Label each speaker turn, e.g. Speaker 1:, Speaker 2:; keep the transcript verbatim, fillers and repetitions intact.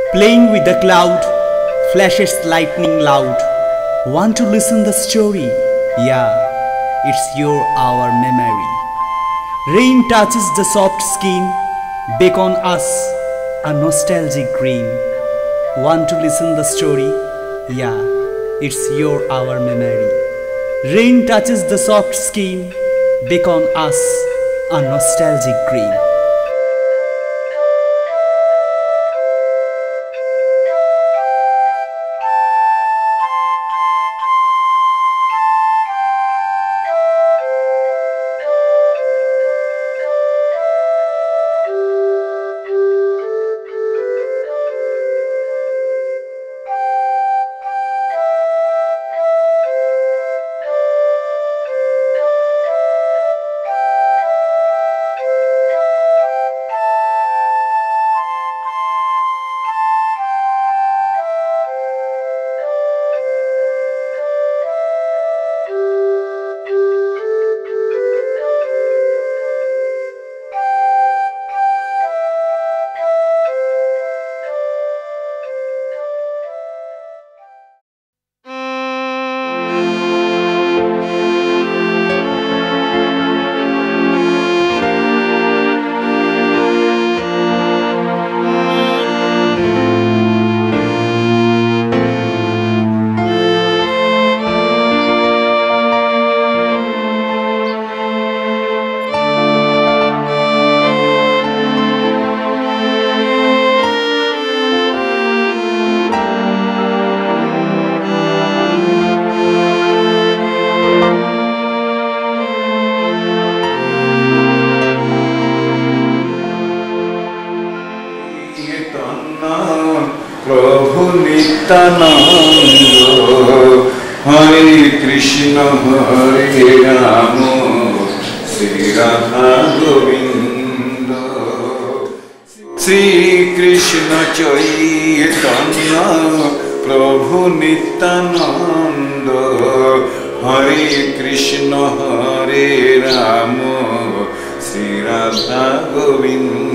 Speaker 1: Playing with the cloud, flashes lightning loud. Want to listen the story? Yeah, it's your our memory. Rain touches the soft skin, beckon us a nostalgic green. Want to listen the story? Yeah, it's your our memory. Rain touches the soft skin, beckon us a nostalgic green.
Speaker 2: Prabhu Nityanand Hare Krishna Hare Ram Shri Radha Govind Shri Krishna Chaitanya Prabhu Nityanand Hare Krishna Hare Ram Shri Radha Govind.